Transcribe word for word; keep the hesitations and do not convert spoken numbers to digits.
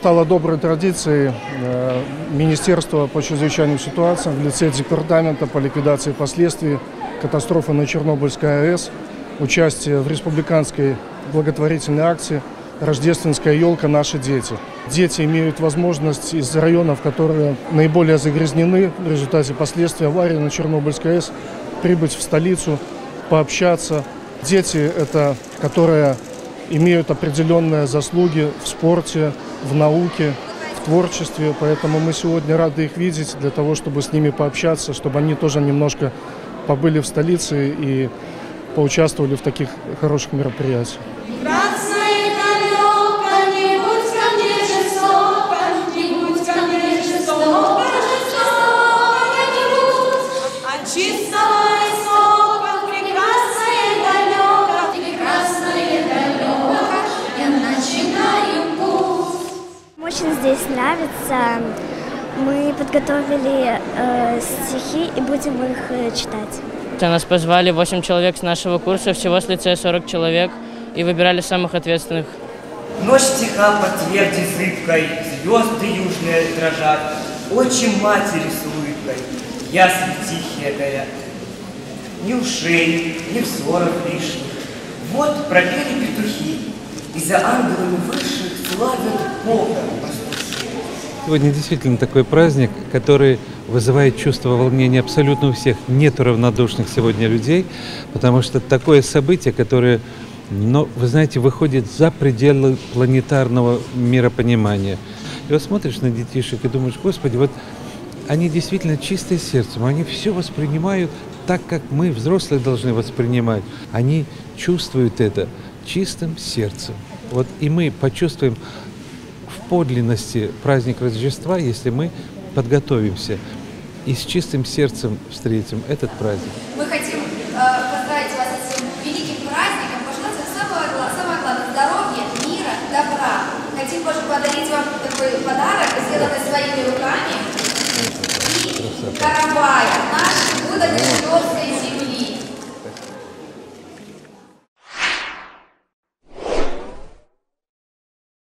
стало доброй традицией Министерства по чрезвычайным ситуациям в лице Департамента по ликвидации последствий катастрофы на Чернобыльской АЭС участие в республиканской благотворительной акции «Рождественская елка. Наши дети». Дети имеют возможность из районов, которые наиболее загрязнены в результате последствий аварии на Чернобыльской АЭС, прибыть в столицу, пообщаться. Дети – это которые имеют определенные заслуги в спорте, в науке, в творчестве. Поэтому мы сегодня рады их видеть для того, чтобы с ними пообщаться, чтобы они тоже немножко побыли в столице и поучаствовали в таких хороших мероприятиях. Очень здесь нравится. Мы подготовили э, стихи и будем их э, читать. Нас позвали восемь человек с нашего курса, всего с лицея сорок человек, и выбирали самых ответственных. Ночь тиха под твердой зыбкой, звезды южные дрожат, очи матери с улыбкой, ясли тихие горят. Ни ушей, ни взоров лишних. Вот пропели петухи, и за ангелами высших славят Бога. Сегодня действительно такой праздник, который вызывает чувство волнения абсолютно у всех. Нету равнодушных сегодня людей, потому что такое событие, которое, ну, вы знаете, выходит за пределы планетарного миропонимания. И вот смотришь на детишек и думаешь: Господи, вот они действительно чистые сердцем, они все воспринимают так, как мы, взрослые, должны воспринимать. Они чувствуют это чистым сердцем. Вот и мы почувствуем в подлинности праздник Рождества, если мы подготовимся и с чистым сердцем встретим этот праздник. Мы хотим э, поздравить вас с этим великим праздником, пожелать вам самого, самое главное здоровья, мира, добра. Хотим, Боже, подарить вам такой подарок, сделанный своими руками. И каравай, нашей будапештской земли.